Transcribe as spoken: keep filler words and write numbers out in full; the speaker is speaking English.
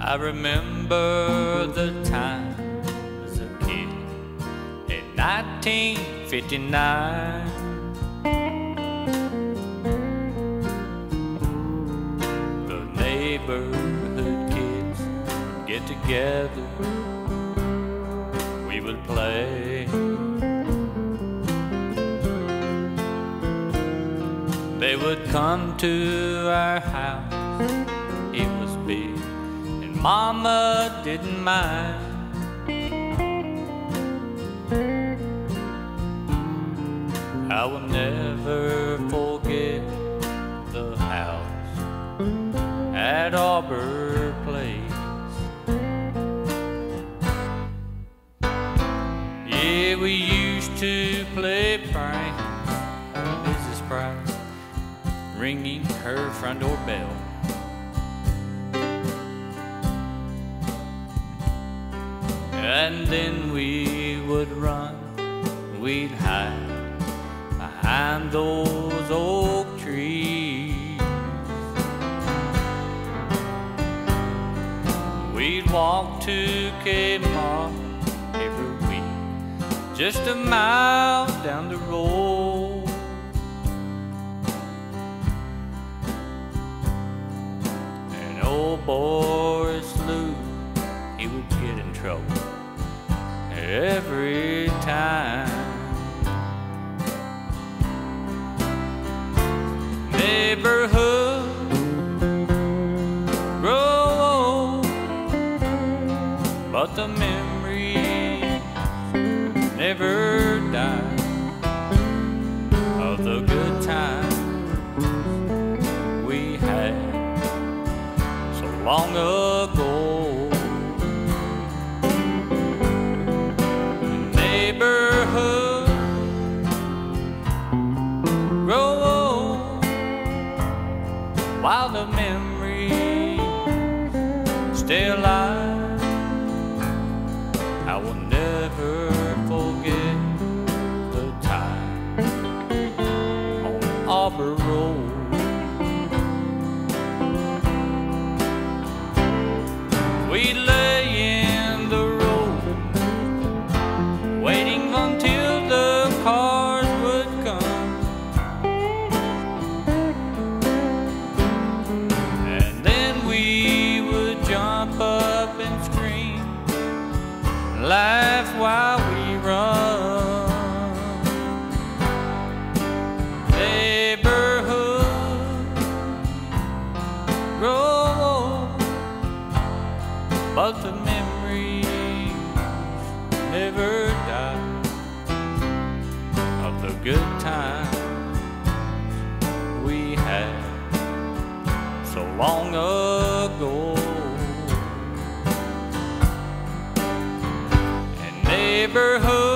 I remember the time as a kid in nineteen fifty-nine. The neighborhood kids would get together, we would play. They would come to our house, it was big, and Mama didn't mind. I will never forget the house at Arbor Place. Yeah, we used to play pranks on Missus Price, ringing her front door bell. And then we would run, we'd hide behind those oak trees. We'd walk to Kmart every week, just a mile down the road. And old Boris Lou, he would get in trouble every time. Neighborhood grow old, but the memories never die of the good times we had so long ago. Neighborhood grow old, while the memories stay alive. I will never forget the time on Arbor Road. We lay in the road, waiting until the cars would come. And then we would jump up and scream, laugh while we run. Neighborhood grow old, but the memories never die of the good times we had so long ago. And neighborhood